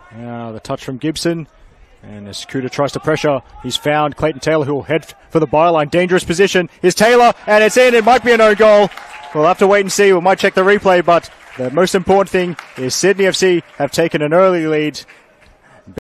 Now the touch from Gibson. And as Kuta tries to pressure, he's found Clayton Taylor, who will head for the byline. Dangerous position. Here's Taylor, and it's in. It might be an own goal. We'll have to wait and see. We might check the replay, but the most important thing is Sydney FC have taken an early lead.